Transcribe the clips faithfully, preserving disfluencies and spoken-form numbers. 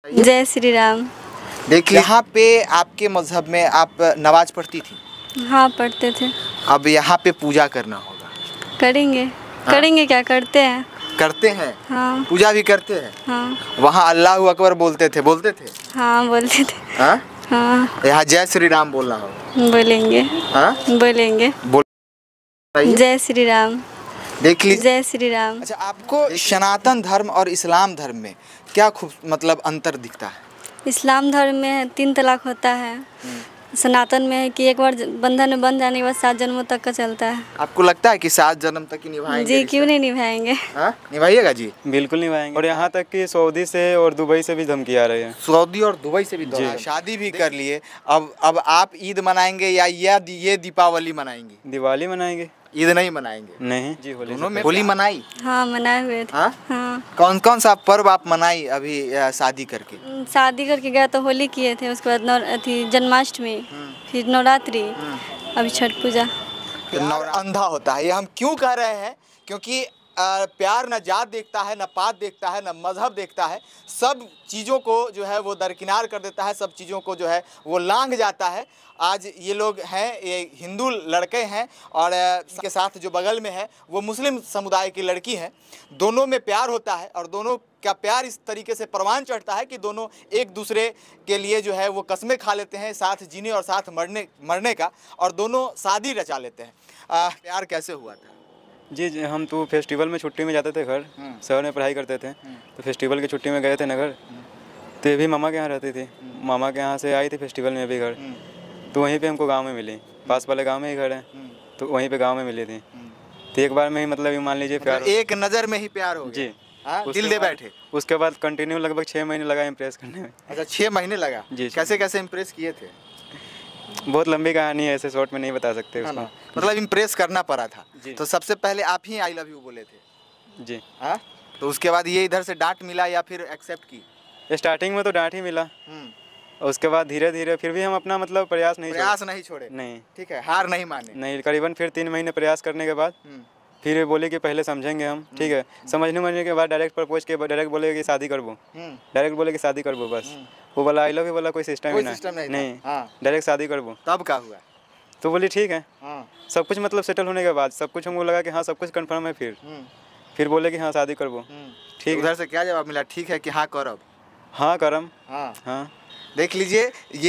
जय श्री राम। देखिए यहाँ पे आपके मजहब में आप नमाज पढ़ती थी? हाँ पढ़ते थे। अब यहाँ पे पूजा करना होगा। करेंगे। हाँ? करेंगे क्या करते हैं? करते हैं। हाँ। पूजा भी करते हैं। हाँ। वहाँ अल्लाह अकबर बोलते थे बोलते थे? हाँ बोलते थे। हाँ? हाँ। यहाँ जय श्री राम बोलना होगा। बोलेंगे। हाँ? बोलेंगे। बोल जय श्री राम। देख लीजिए। जय श्री राम। अच्छा, आपको सनातन धर्म और इस्लाम धर्म में क्या खूब मतलब अंतर दिखता है? इस्लाम धर्म में तीन तलाक होता है। सनातन में है कि एक बार बंधन में बंध जाने के बाद सात जन्मों तक का चलता है। आपको लगता है कि सात जन्म तक ही निभाएंगे? जी क्यों नहीं निभाएंगे? हाँ निभाइएगा जी। बिल्कुल निभाएंगे। और यहाँ तक कि सऊदी से और दुबई से भी धमकी आ रही है। सऊदी और दुबई से भी जी। शादी भी कर लिए, अब अब आप ईद मनाएंगे या ये दीपावली मनाएंगे? दिवाली मनाएंगे। ईद नहीं मनाएंगे? नहीं जी। होली दोनों में होली मनाई? हाँ मनाए हुए थे। हाँ? हाँ। कौन कौन सा पर्व आप मनाई अभी शादी करके? शादी करके गया तो होली किए थे, उसके बाद नौ अथी जन्माष्टमी, फिर नवरात्रि, अभी छठ पूजा। अंधा होता है, ये हम क्यों कह रहे हैं? क्योंकि आ, प्यार न जात देखता है, न पात देखता है, न मजहब देखता है, सब चीज़ों को जो है वो दरकिनार कर देता है, सब चीज़ों को जो है वो लांघ जाता है। आज ये लोग हैं, ये हिंदू लड़के हैं और इसके साथ जो बगल में है वो मुस्लिम समुदाय की लड़की है। दोनों में प्यार होता है और दोनों का प्यार इस तरीके से परवान चढ़ता है कि दोनों एक दूसरे के लिए जो है वो कसमें खा लेते हैं साथ जीने और साथ मरने मरने का, और दोनों शादी रचा लेते हैं। आ, प्यार कैसे हुआ था? जी जी हम तो फेस्टिवल में छुट्टी में जाते थे घर, शहर में पढ़ाई करते थे, तो फेस्टिवल की छुट्टी में गए थे नगर, तो ये भी मामा के यहाँ रहती थी। मामा के यहाँ से आई थी फेस्टिवल में भी घर, तो वहीं पे हमको गांव में मिली, पास वाले गांव में ही घर है, तो वहीं पे गांव में मिली थी। तो एक बार में ही मतलब ये मान लीजिए प्यार, एक नज़र में ही प्यार हो गया जी। दिल दे बैठे। उसके बाद कंटिन्यू लगभग छः महीने लगा इम्प्रेस करने में। अच्छा छः महीने लगा जी। कैसे कैसे इम्प्रेस किए थे? बहुत लंबी कहानी है, ऐसे शॉर्ट में नहीं बता सकते उसको। मतलब इम्प्रेस करना पड़ा था तो सबसे पहले आप ही आई लव यू बोले थे जी? हाँ। तो उसके बाद ये इधर से डांट मिला या फिर एक्सेप्ट की? स्टार्टिंग में तो डांट ही मिला, और उसके बाद धीरे धीरे फिर भी हम अपना मतलब प्रयास नहीं प्रयास नहीं छोड़े। नहीं ठीक है, हार नहीं माने। नहीं, करीबन फिर तीन महीने प्रयास करने के बाद फिर बोले कि पहले समझेंगे हम, ठीक है। समझने मझने के बाद डायरेक्ट प्रपोज के डायरेक्ट बोले कि शादी करबो, डायरेक्ट बोले कि शादी करबो बस। वो बोला आई लव यू बोला, कोई सिस्टम ही नहीं, नहीं डायरेक्ट शादी करबो। तब क्या हुआ? तो बोली ठीक है। सब कुछ मतलब सेटल होने के बाद सब कुछ हमको लगा कि हाँ सब कुछ कंफर्म है, फिर फिर बोले कि हाँ शादी करबो। ठीक, उधर से क्या जवाब मिला? ठीक है कि हाँ करब? हाँ करम। हाँ हाँ। देख लीजिए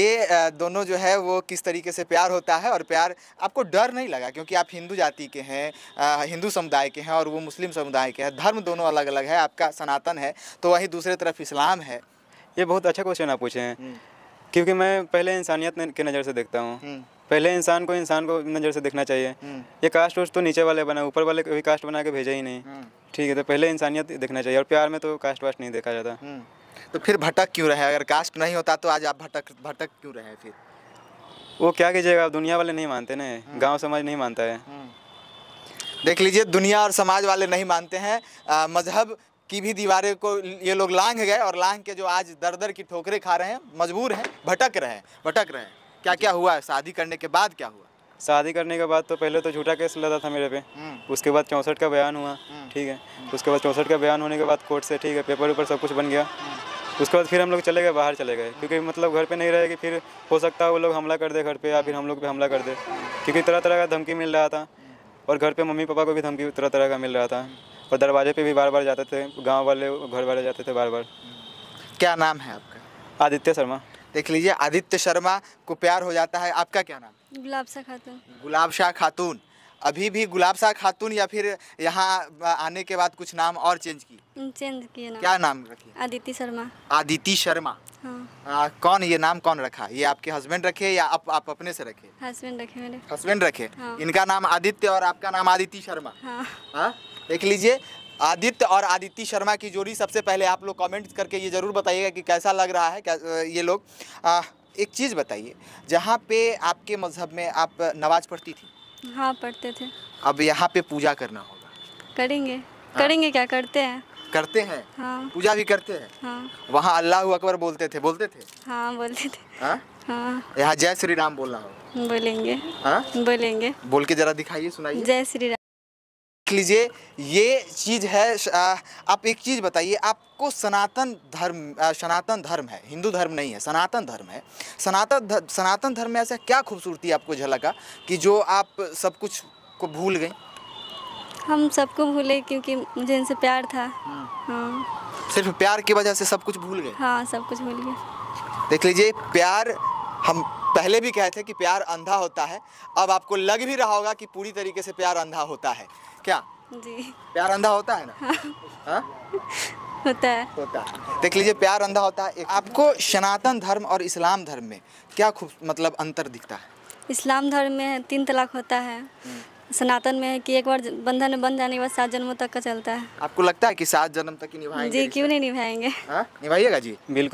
ये दोनों जो है वो किस तरीके से प्यार होता है। और प्यार आपको डर नहीं लगा क्योंकि आप हिंदू जाति के हैं, हिंदू समुदाय के हैं और वो मुस्लिम समुदाय के हैं, धर्म दोनों अलग अलग है। आपका सनातन है तो वहीं दूसरी तरफ इस्लाम है। ये बहुत अच्छा क्वेश्चन आप पूछे हैं, क्योंकि मैं पहले इंसानियत के नज़र से देखता हूँ। पहले इंसान को इंसान को नज़र से देखना चाहिए। ये कास्ट वोस्ट तो नीचे वाले बना, ऊपर वाले कभी कास्ट बना के भेजा ही नहीं, ठीक है। तो पहले इंसानियत देखना चाहिए, और प्यार में तो कास्ट वास्ट नहीं देखा जाता। तो फिर भटक क्यों रहे? अगर कास्ट नहीं होता तो आज आप भटक भटक क्यों रहे? फिर वो क्या कीजिएगा, दुनिया वाले नहीं मानते ना, गांव समाज नहीं मानता है। देख लीजिए दुनिया और समाज वाले नहीं मानते हैं, मजहब की भी दीवारें को ये लोग लांघ गए और लांघ के जो आज दर दर की ठोकरें खा रहे हैं, मजबूर हैं, भटक रहे हैं भटक रहे हैं। क्या क्या हुआ है शादी करने के बाद? क्या हुआ शादी करने के बाद? तो पहले तो झूठा केस लगा था मेरे पे, उसके बाद चौंसठ का बयान हुआ, ठीक है। उसके बाद चौंसठ का बयान होने के बाद कोर्ट से, ठीक है, पेपर ऊपर सब कुछ बन गया। उसके बाद फिर हम लोग चले गए, बाहर चले गए, क्योंकि मतलब घर पे नहीं रहे कि फिर हो सकता है वो लोग हमला कर दे घर पे, या फिर हम लोग पे हमला कर दे, क्योंकि तरह तरह का धमकी मिल रहा था। और घर पे मम्मी पापा को भी धमकी तरह तरह का मिल रहा था, और दरवाजे पे भी बार बार जाते थे, गांव वाले घर वाले जाते थे बार बार। क्या नाम है आपका? आदित्य शर्मा। देख लीजिए आदित्य शर्मा को प्यार हो जाता है। आपका क्या नाम? गुलाबशाह खातून। गुलाबशाह खातून। अभी भी गुलाबशाह खातून या फिर यहाँ आने के बाद कुछ नाम और चेंज की? चेंज किए नाम। क्या नाम रखी? आदित्य शर्मा। आदित्य शर्मा। हाँ। आ, कौन ये नाम कौन रखा? ये आपके हस्बैंड रखे या आप, आप अपने से रखे? हस्बैंड रखे मेरे। हस्बैंड रखे। हाँ। इनका नाम आदित्य और आपका नाम आदित्य शर्मा। हाँ। हाँ देख लीजिए आदित्य और आदित्य शर्मा की जोड़ी। सबसे पहले आप लोग कमेंट करके ये ज़रूर बताइएगा कि कैसा लग रहा है क्या ये लोग। आ, एक चीज़ बताइए, जहाँ पे आपके मजहब में आप नमाज पढ़ती थी? हाँ पढ़ते थे। अब यहाँ पे पूजा करना होगा। करेंगे। हाँ? करेंगे क्या करते हैं? करते हैं। हाँ। पूजा भी करते हैं। हाँ। वहाँ अल्लाह अकबर बोलते थे बोलते थे? हाँ बोलते थे। हाँ? हाँ। यहाँ जय श्री राम बोलना होगा। बोलेंगे। हाँ? बोलेंगे। बोल के जरा दिखाइए, सुनाइए। जय श्री राम। देख लीजिए ये चीज़ है। आ, आप एक चीज़ बताइए, आपको सनातन धर्म आ, सनातन धर्म है, हिंदू धर्म नहीं है, सनातन धर्म है। सनातन धर्म सनातन धर्म में ऐसा क्या खूबसूरती आपको झलका कि जो आप सब कुछ को भूल गई? हम सबको भूले क्योंकि मुझे इनसे प्यार था। हाँ, सिर्फ प्यार की वजह से सब कुछ भूल गए? हाँ, सब कुछ भूल गए। देख लीजिए प्यार, हम पहले भी कहते थे कि प्यार अंधा होता है, अब आपको लग भी रहा होगा कि पूरी तरीके से प्यार अंधा होता है। क्या जी, प्यार अंधा होता है ना? हाँ, हाँ? होता है। होता है। देख लीजिए प्यार अंधा होता है। आपको सनातन धर्म और इस्लाम धर्म में क्या खूब मतलब अंतर दिखता है? इस्लाम धर्म में तीन तलाक होता है, सनातन में है कि एक बार बंधन में बंध जाने के बाद सात जन्मों तक का चलता है। आपको लगता है कि सात जन्म तक ही निभाएंगे? जी, क्यों नहीं निभाएंगे? हाँ, निभाइएगा जी। बिल्कुल।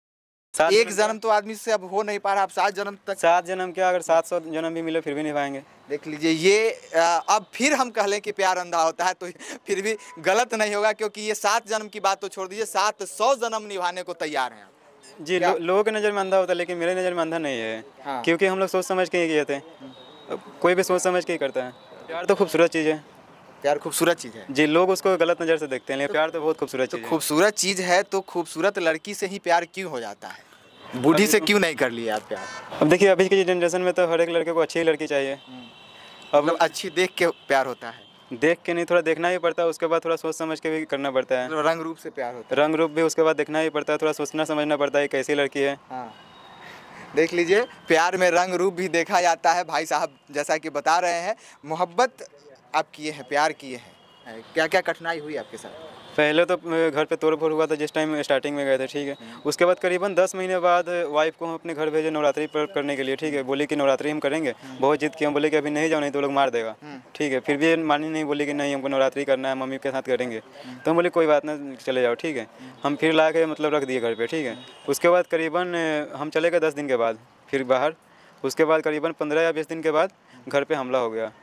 एक जन्म तो आदमी से अब हो नहीं पा रहा, आप सात जन्म तक? सात जन्म क्या, अगर सात सौ जन्म भी मिले फिर भी निभाएंगे। देख लीजिए ये आ, अब फिर हम कह लें कि प्यार अंधा होता है तो फिर भी गलत नहीं होगा, क्योंकि ये सात जन्म की बात तो छोड़ दीजिए, सात सौ जन्म निभाने को तैयार हैं आप। जी, लो, लोगों की नज़र में अंधा होता है, लेकिन मेरे नज़र में अंधा नहीं है। हाँ। क्योंकि हम लोग सोच समझ के ही किए थे, कोई भी सोच समझ के ही करता है। प्यार तो खूबसूरत चीज़ है। प्यार खूबसूरत चीज़ है जी, लोग उसको गलत नज़र से देखते हैं, लेकिन प्यार तो बहुत खूबसूरत चीज़ है। खूबसूरत चीज़ है तो खूबसूरत लड़की से ही प्यार क्यों हो जाता है? बूढ़ी से क्यों नहीं कर लिया आप प्यार? अब देखिए अभी की जनरेशन में तो हर एक लड़के को अच्छी ही लड़की चाहिए। अब मतलब अच्छी देख के प्यार होता है? देख के नहीं, थोड़ा देखना ही पड़ता है, उसके बाद थोड़ा सोच समझ के भी करना पड़ता है। मतलब रंग रूप से प्यार होता है? रंग रूप भी उसके बाद देखना ही पड़ता है, थोड़ा सोचना समझना पड़ता है कैसी लड़की है। हाँ, देख लीजिए प्यार में रंग रूप भी देखा जाता है। भाई साहब जैसा कि बता रहे हैं, मोहब्बत आप किए हैं, प्यार किए हैं, क्या क्या कठिनाई हुई आपके साथ? पहले तो घर पे तोड़ फोड़ हुआ था जिस टाइम स्टार्टिंग में गए थे, ठीक है। उसके बाद करीबन दस महीने बाद वाइफ को हम अपने घर भेजे नवरात्रि पर करने के लिए, ठीक है। बोली कि नवरात्रि हम करेंगे, बहुत जिद की, हम बोले कि अभी नहीं जाओ नहीं तो लोग मार देगा, ठीक है। फिर भी मानी नहीं, बोली कि नहीं हमको नवरात्रि करना है, मम्मी के साथ करेंगे। तो हम बोले कोई बात नहीं, चले जाओ, ठीक है। हम फिर ला के मतलब रख दिए घर पर, ठीक है। उसके बाद करीबन हम चले गए दस दिन के बाद फिर बाहर। उसके बाद करीबन पंद्रह या बीस दिन के बाद घर पर हमला हो गया।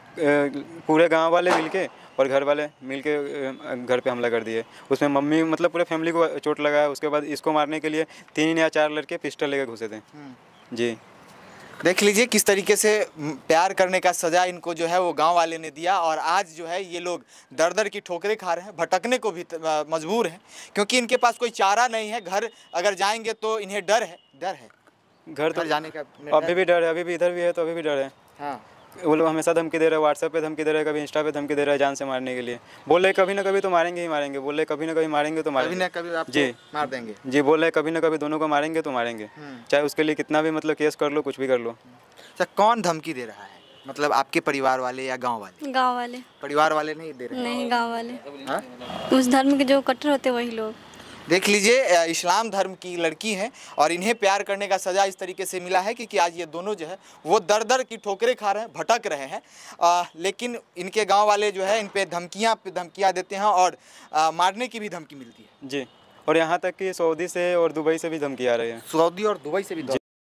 पूरे गाँव वाले मिलके और घर वाले मिलके घर पे हमला कर दिए। उसमें मम्मी मतलब पूरे फैमिली को चोट लगा है। उसके बाद इसको मारने के लिए तीन या चार लड़के पिस्टल लेकर घुसे थे। जी, देख लीजिए किस तरीके से प्यार करने का सज़ा इनको जो है वो गांव वाले ने दिया, और आज जो है ये लोग दर दर की ठोकरें खा रहे हैं, भटकने को भी मजबूर हैं, क्योंकि इनके पास कोई चारा नहीं है। घर अगर जाएंगे तो इन्हें डर है, डर है घर तो जाने का अभी भी डर है, अभी भी इधर भी है तो अभी भी डर है। हाँ, वो लोग हमेशा धमकी दे रहे हैं, व्हाट्सएप पे धमकी दे रहे हैं, कभी इंस्टा पे धमकी दे रहे हैं जान से मारने के लिए। बोल रहे कभी ना कभी तो मारेंगे ही मारेंगे, बोल रहे कभी ना कभी मारेंगे तो मारेंगे, कभी ना कभी आपको जी मार देंगे। जी, बोल रहे कभी ना कभी दोनों को मारेंगे तो मारेंगे, चाहे उसके लिए कितना भी मतलब केस कर लो, कुछ भी कर लो। अच्छा, कौन धमकी दे रहा है? मतलब आपके परिवार वाले या गाँव वाले? गाँव वाले। परिवार वाले नहीं दे रहे? नहीं, गाँव वाले। हाँ? उस धर्म के जो कट्टर होते वही लोग। देख लीजिए इस्लाम धर्म की लड़की हैं और इन्हें प्यार करने का सज़ा इस तरीके से मिला है कि, कि आज ये दोनों जो है वो दर दर की ठोकरें खा रहे हैं, भटक रहे हैं, आ, लेकिन इनके गांव वाले जो है इन पे धमकियां पे धमकियां देते हैं और आ, मारने की भी धमकी मिलती है। जी, और यहाँ तक कि सऊदी से और दुबई से भी धमकी आ रही है। सऊदी और दुबई से भी?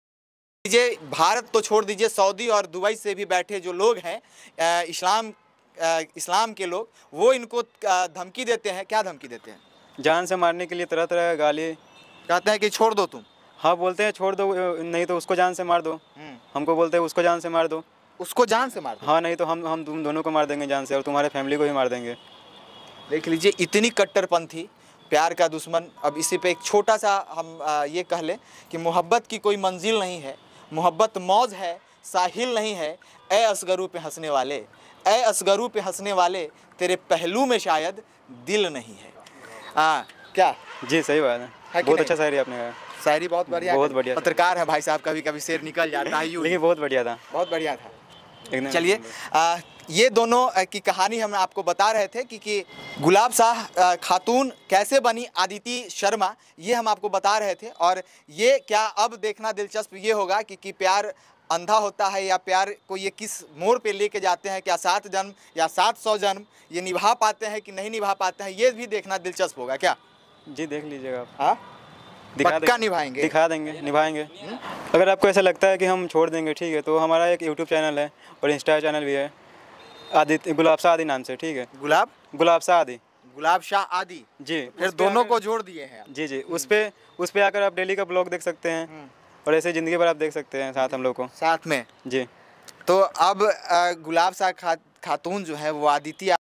लीजिए भारत तो छोड़ दीजिए, सऊदी और दुबई से भी बैठे जो लोग हैं इस्लाम इस्लाम के लोग, वो इनको धमकी देते हैं। क्या धमकी देते हैं? जान से मारने के लिए तरह तरह गाली, कहते हैं कि छोड़ दो तुम। हाँ, बोलते हैं छोड़ दो, नहीं तो उसको जान से मार दो। हमको बोलते हैं उसको जान से मार दो। उसको जान से मार दो? हाँ, नहीं तो हम हम तुम दोनों को मार देंगे जान से, और तुम्हारे फैमिली को भी मार देंगे। देख लीजिए इतनी कट्टरपंथी, प्यार का दुश्मन। अब इसी पे एक छोटा सा हम आ, ये कह लें कि मोहब्बत की कोई मंजिल नहीं है, मोहब्बत मौज है, साहिल नहीं है। ए असगरू पे हंसने वाले, ए असगरू पे हंसने वाले, तेरे पहलू में शायद दिल नहीं है। हाँ, क्या? जी, सही बात है, है बहुत अच्छा शायरी आपने कहा। शायरी बहुत बढ़िया, बहुत बढ़िया। पत्रकार है भाई साहब, कभी कभी शेर निकल जाता है यूँ, लेकिन बहुत बढ़िया था, बहुत बढ़िया था। चलिए, ये दोनों की कहानी हम आपको बता रहे थे कि, कि गुलाब शाह खातून कैसे बनी आदिति शर्मा, ये हम आपको बता रहे थे। और ये क्या अब देखना दिलचस्प ये होगा कि, कि प्यार अंधा होता है या प्यार को ये किस मोड़ पे लेके जाते हैं, क्या सात जन्म या सात सौ जन्म ये निभा पाते हैं कि नहीं निभा पाते हैं, ये भी देखना दिलचस्प होगा। क्या? जी, देख लीजिएगा आप। हाँ, पक्का निभाएंगे? दिखा देंगे, निभाएंगे। अगर आपको ऐसा लगता है कि हम छोड़ देंगे, ठीक है, तो हमारा एक यूट्यूब चैनल है और इंस्टा चैनल भी है, आदित्य गुलाब शाह आदि नाम से, ठीक है। गुलाब गुलाब शाह आदि गुलाब शाह आदि जी, फिर दोनों को जोड़ दिए हैं। जी जी, उस पे उस पे आकर आप डेली का ब्लॉग देख सकते हैं और ऐसे ज़िंदगी भर आप देख सकते हैं साथ हम लोग को साथ में। जी, तो अब गुलाब शाह खा, खातून जो है वो आदित्य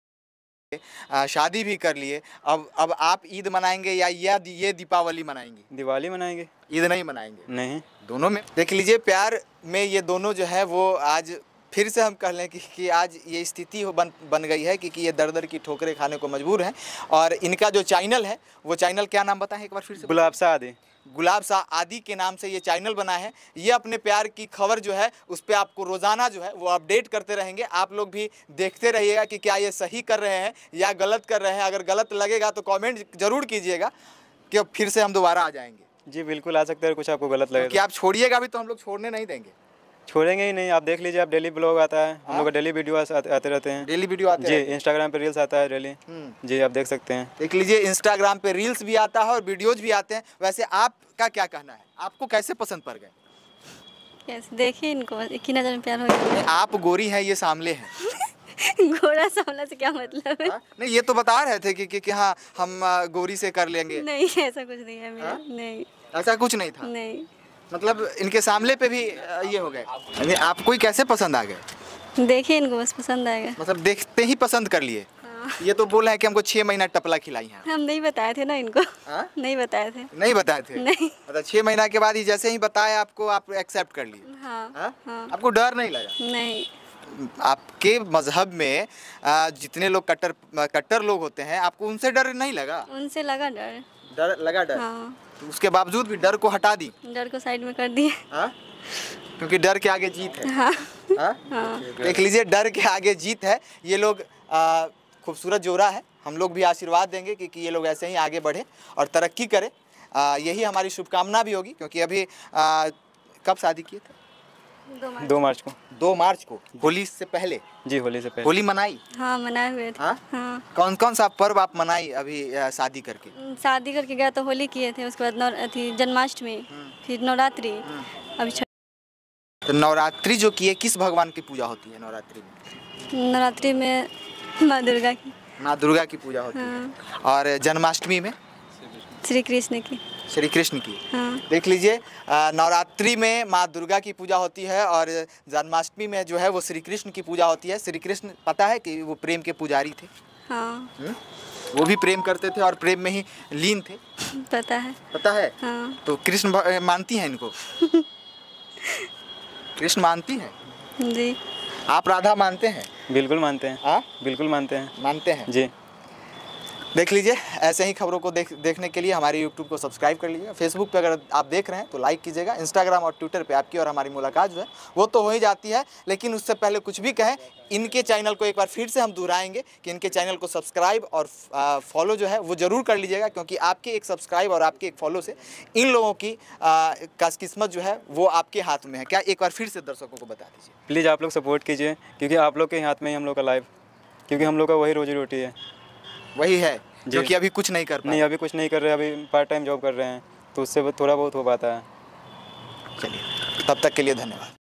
आ, शादी भी कर लिए, अब अब आप ईद मनाएंगे या या ये दीपावली मनाएंगे? दिवाली मनाएंगे। ईद नहीं मनाएंगे? नहीं। दोनों में देख लीजिए, प्यार में ये दोनों जो है वो आज फिर से हम कह लें कि, कि आज ये स्थिति हो बन बन गई है कि, कि ये दर दर की ठोकरें खाने को मजबूर हैं। और इनका जो चैनल है वो चैनल क्या नाम बताएं एक बार फिर से? गुलाब शाह आदि। गुलाब शाह आदि के नाम से ये चैनल बना है। ये अपने प्यार की खबर जो है उस पर आपको रोज़ाना जो है वो अपडेट करते रहेंगे। आप लोग भी देखते रहिएगा कि क्या ये सही कर रहे हैं या गलत कर रहे हैं। अगर गलत लगेगा तो कमेंट ज़रूर कीजिएगा कि अब फिर से हम दोबारा आ जाएंगे। जी बिल्कुल आ सकते हैं, कुछ आपको गलत लगे कि आप छोड़िएगा भी तो हम लोग छोड़ने नहीं देंगे। छोड़ेंगे ही नहीं। आप देख लीजिए, आप डेली ब्लॉग आता है, हम लोग का डेली वीडियो आते रहते हैं। डेली वीडियो आते जी, हैं इंस्टाग्राम पे रील्स आता है डेली। जी आप देख सकते हैं। देख लीजिए, इंस्टाग्राम पे रील्स भी आता है और वीडियोज भी आते हैं। वैसे आपका क्या कहना है, आपको कैसे पसंद पड़ गए? कैसे देखिए इनको, एक ही नज़र में प्यार हो गया। आप गोरी हैं, ये सामले हैं। गोरा सामला से क्या मतलब है? हा? नहीं, ये तो बता रहे थे कि कि, कि हाँ हम गोरी से कर लेंगे। नहीं, ऐसा कुछ नहीं है मेरा। नहीं, ऐसा कुछ नहीं था। नहीं, मतलब इनके सामले पे भी ये हो गए। आपको ही कैसे पसंद आ गए? देखिए इनको बस पसंद आएगा। मतलब देखते ही पसंद कर लिए? हाँ। ये तो बोल रहे हैं कि हमको छह महीना टपला खिलाई है। हम नहीं बताए थे ना इनको। हा? नहीं बताए थे। नहीं बताए थे? नहीं। मतलब छह महीना के बाद ही जैसे ही बताया आपको, आप एक्सेप्ट कर लिए? हाँ, हा? हाँ। आपको डर नहीं लगा? नहीं। आपके मजहब में जितने लोग कट्टर कट्टर लोग होते हैं, आपको उनसे डर नहीं लगा? उनसे लगा डर। डर लगा? डर। हाँ। तो उसके बावजूद भी डर को हटा दी? डर को साइड में कर दिए। हाँ? क्योंकि डर के आगे जीत है। हाँ। हाँ? हाँ। देख लीजिए, डर के आगे जीत है। ये लोग खूबसूरत जोड़ा है। हम लोग भी आशीर्वाद देंगे कि, कि ये लोग ऐसे ही आगे बढ़े और तरक्की करें। आ, यही हमारी शुभकामना भी होगी। क्योंकि अभी आ, कब शादी किए थे? दो मार्च को। दो मार्च को, होली से पहले? जी होली से पहले। होली मनाई? हाँ मनाए हुए थे। हाँ? हाँ। कौन कौन सा पर्व आप मनाई अभी शादी करके? शादी करके गया तो होली किए थे, उसके बाद नौ थी जन्माष्टमी, फिर नवरात्रि, अभी छठ। तो नवरात्रि जो किए, किस भगवान की पूजा होती है नवरात्रि में? नवरात्रि में माँ दुर्गा की। माँ दुर्गा की पूजा होती हाँ। है। और जन्माष्टमी में? श्री कृष्ण की। श्री कृष्ण की। हाँ। देख लीजिए, नवरात्रि में माँ दुर्गा की पूजा होती है और जन्माष्टमी में जो है वो श्री कृष्ण की पूजा होती है। श्री कृष्ण पता है कि वो प्रेम के पुजारी थे। हाँ। हुँ? वो भी प्रेम करते थे और प्रेम में ही लीन थे। पता है। पता है? हाँ। तो कृष्ण मानती हैं इनको? कृष्ण मानती हैं? जी। आप राधा मानते हैं? बिल्कुल मानते हैं। हाँ बिल्कुल मानते हैं। मानते हैं जी। देख लीजिए, ऐसे ही खबरों को देख देखने के लिए हमारे यूट्यूब को सब्सक्राइब कर लीजिएगा। फेसबुक पे अगर आप देख रहे हैं तो लाइक कीजिएगा। इंस्टाग्राम और ट्विटर पे आपकी और हमारी मुलाकात जो है वो तो हो ही जाती है। लेकिन उससे पहले कुछ भी कहें, इनके चैनल को एक बार फिर से हम दोहराएंगे कि इनके चैनल को सब्सक्राइब और फॉलो जो है वो ज़रूर कर लीजिएगा। क्योंकि आपके एक सब्सक्राइब और आपके एक फॉलो से इन लोगों की आ, का किस्मत जो है वो आपके हाथ में है। क्या एक बार फिर से दर्शकों को बता दीजिए? प्लीज़ आप लोग सपोर्ट कीजिए, क्योंकि आप लोग के हाथ में ही हम लोग का लाइफ, क्योंकि हम लोग का वही रोजी रोटी है। वही है जो कि अभी कुछ नहीं कर पाए। नहीं, अभी कुछ नहीं कर रहे, अभी पार्ट टाइम जॉब कर रहे हैं, तो उससे थोड़ा बहुत हो पाता है। चलिए, तब तक के लिए धन्यवाद।